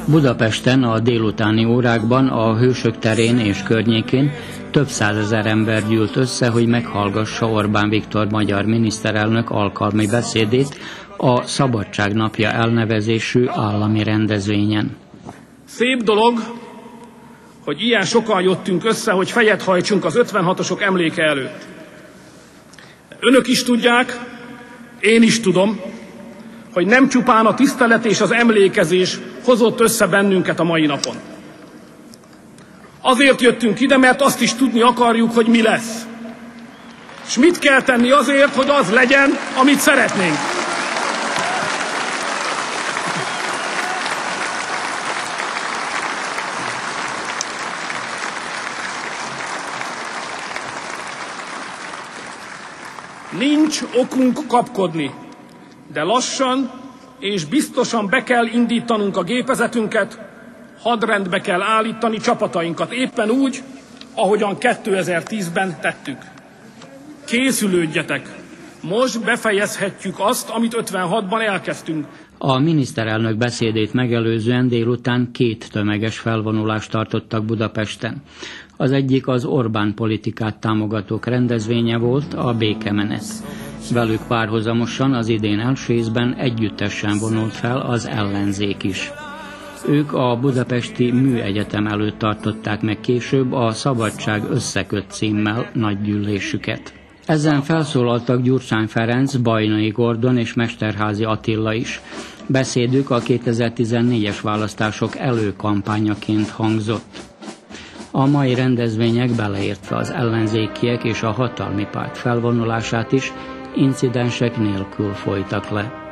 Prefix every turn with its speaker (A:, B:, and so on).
A: Budapesten a délutáni órákban a Hősök terén és környékén több százezer ember gyűlt össze, hogy meghallgassa Orbán Viktor magyar miniszterelnök alkalmi beszédét a Szabadság napja elnevezésű állami rendezvényen.
B: Szép dolog, hogy ilyen sokan jöttünk össze, hogy fejet hajtsunk az 56-osok emléke előtt. Önök is tudják, én is tudom, hogy nem csupán a tisztelet és az emlékezés hozott össze bennünket a mai napon. Azért jöttünk ide, mert azt is tudni akarjuk, hogy mi lesz. És mit kell tenni azért, hogy az legyen, amit szeretnénk. Nincs okunk kapkodni, de lassan és biztosan be kell indítanunk a gépezetünket, hadrendbe kell állítani csapatainkat, éppen úgy, ahogyan 2010-ben tettük. Készülődjetek! Most befejezhetjük azt, amit 56-ban elkezdtünk.
A: A miniszterelnök beszédét megelőzően délután 2 tömeges felvonulást tartottak Budapesten. Az egyik az Orbán politikát támogatók rendezvénye volt, a Békemenet. Velük párhuzamosan az idén első ízben együttesen vonult fel az ellenzék is. Ők a budapesti Műegyetem előtt tartották meg később a Szabadság összeköt címmel nagygyűlésüket. Ezen felszólaltak Gyurcsány Ferenc, Bajnai Gordon és Mesterházy Attila is. Beszédük a 2014-es választások előkampányaként hangzott. A mai rendezvények, beleértve az ellenzékiek és a hatalmi párt felvonulását is, incidensek nélkül folytak le.